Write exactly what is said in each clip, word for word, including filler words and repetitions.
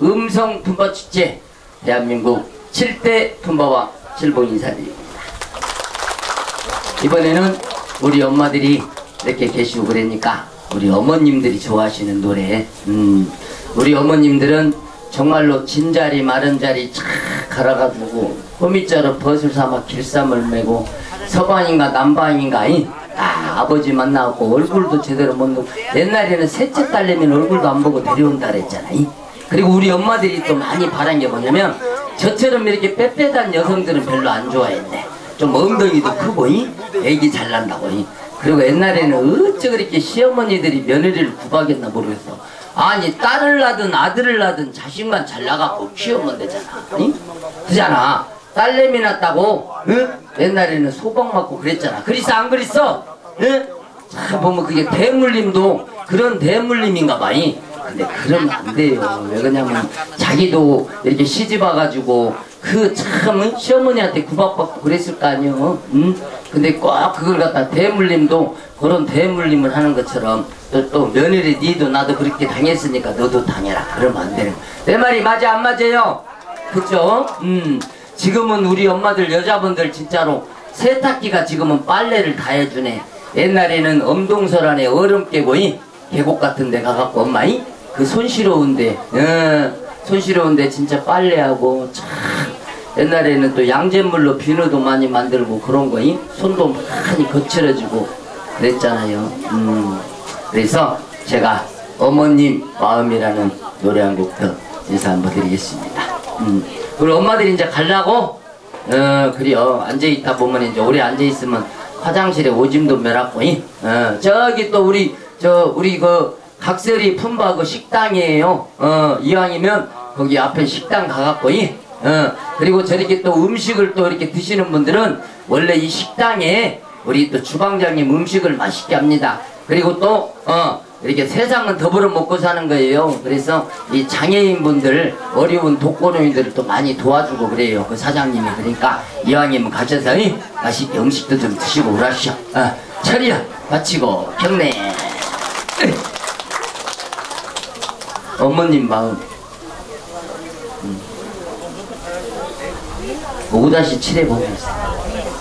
음성 tumba 축제 대한민국 칠 대 tumba와 칠봉 인사드립니다. 이번에는 우리 엄마들이 이렇게 계시고 그러니까 우리 어머님들이 좋아하시는 노래, 음, 우리 어머님들은 정말로 진자리 마른자리 착 갈아가지고 호미자루 벗을 삼아 길쌈을 메고 서방인가 남방인가 아니 아, 아버지 만나고 얼굴도 제대로 못 놓고 옛날에는 셋째 딸내미는 얼굴도 안 보고 데려온다 그랬잖아. 그리고 우리 엄마들이 또 많이 바란 게 뭐냐면 저처럼 이렇게 빽빽한 여성들은 별로 안 좋아했네. 좀 엉덩이도 크고 이? 애기 잘 난다고 이? 그리고 옛날에는 어쩌 그렇게 시어머니들이 며느리를 구박했나 모르겠어. 아니 딸을 낳든 아들을 낳든 자식만 잘 나갖고 키우면 되잖아. 이? 그잖아. 딸내미 낳았다고 응? 옛날에는 소방 맞고 그랬잖아. 그랬어 안 그랬어? 응? 참 보면 그게 대물림도 그런 대물림인가 봐. 이? 근데 그러면 안 돼요. 왜 그러냐면 자기도 이렇게 시집 와가지고 그 참 시어머니한테 구박받고 그랬을 거 아니에요. 응? 근데 꼭 그걸 갖다 대물림도 그런 대물림을 하는 것처럼 또, 또 며느리 니도 나도 그렇게 당했으니까 너도 당해라. 그러면 안 되는 거야. 내 말이 맞아 안 맞아요? 그쵸? 음. 지금은 우리 엄마들 여자분들 진짜로 세탁기가 지금은 빨래를 다 해주네. 옛날에는 엄동설 안에 얼음 깨고 이 계곡 같은 데 가갖고 엄마이 그 손시러운데 어, 손시러운데 진짜 빨래하고 참 옛날에는 또 양잿물로 비누도 많이 만들고 그런 거 이 손도 많이 거칠어지고 그랬잖아요. 음, 그래서 제가 어머님 마음이라는 노래 한 곡 더 인사 한번 드리겠습니다. 음. 우리 엄마들이 이제 가려고 어 그래요. 앉아있다 보면 이제 오래 앉아있으면 화장실에 오줌도 매라고 어 저기 또 우리 저 우리 그 각설이 품바 그 식당이에요. 어 이왕이면 거기 앞에 식당 가갖고 어 그리고 저렇게 또 음식을 또 이렇게 드시는 분들은 원래 이 식당에 우리 또 주방장님 음식을 맛있게 합니다. 그리고 또 어 이렇게 세상은 더불어 먹고 사는 거예요. 그래서 이 장애인분들 어려운 독거노인들을 또 많이 도와주고 그래요. 그 사장님이. 그러니까 이왕이면 가셔서 이 맛있게 음식도 좀 드시고 오라시오. 어, 처리야 바치고 경례. 어머님 마음 음. 오 칠에 보면 있어요.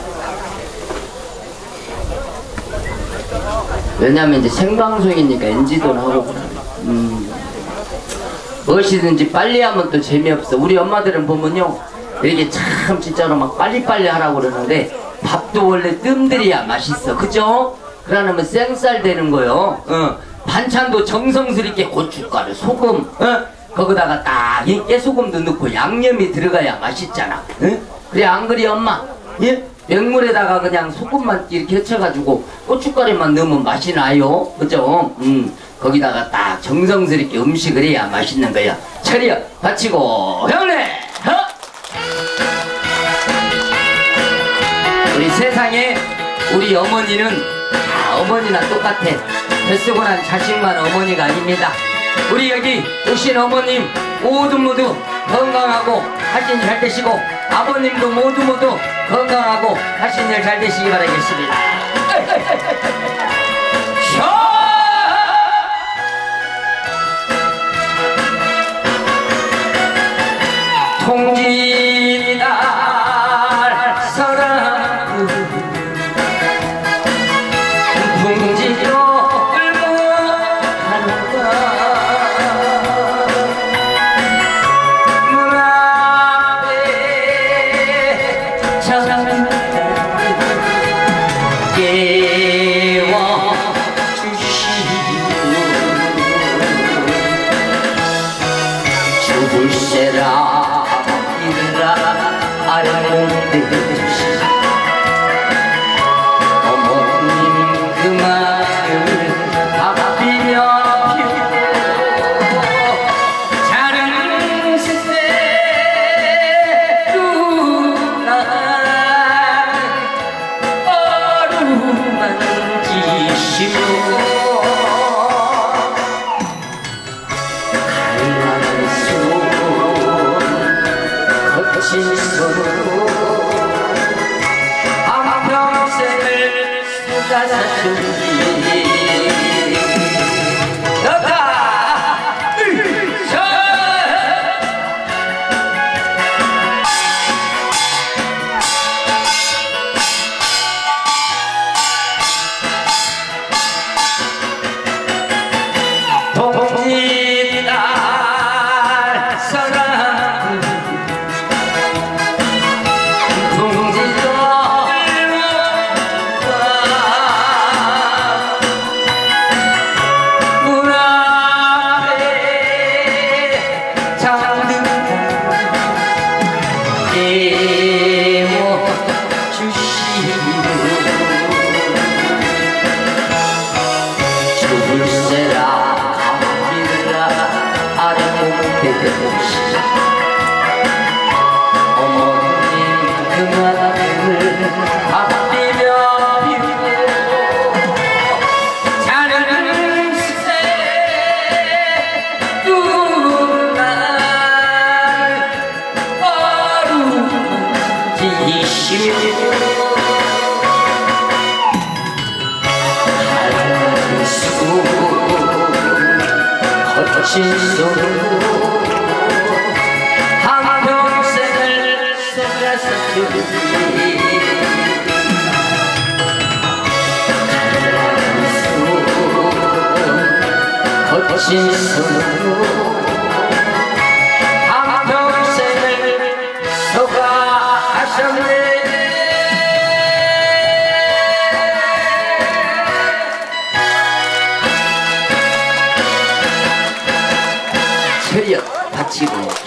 왜냐면 이제 생방송이니까 엔지도 나오고 음. 무엇이든지 빨리 하면 또 재미없어. 우리 엄마들은 보면요 이렇게 참 진짜로 막 빨리빨리 하라고 그러는데 밥도 원래 뜸들이야 맛있어. 그죠? 그러면 생쌀 되는 거요. 어. 반찬도 정성스럽게 고춧가루 소금 어? 거기다가 딱 깨소금도 넣고 양념이 들어가야 맛있잖아. 어? 그래 안 그래 엄마? 예? 맹물에다가 그냥 소금만 이렇게 헤쳐가지고 고춧가루만 넣으면 맛이 나요. 그죠? 음, 거기다가 딱 정성스럽게 음식을 해야 맛있는 거야. 차려 바치고 형네! 어? 우리 세상에 우리 어머니는 다 어머니나 똑같아. 뱃속에 난 자식만 어머니가 아닙니다. 우리 여기 오신 어머님 모두 모두 건강하고 하신 일 잘 되시고 아버님도 모두 모두 건강하고 하신 일 잘 되시기 바라겠습니다. 통지날 사랑 풍지로 한평생을 수고하셨으니 어머님 그만을 앞비며 비우고 자는 새 누군가 어루지시며 거친 손으로 한평생을 살았으니 거친 손으로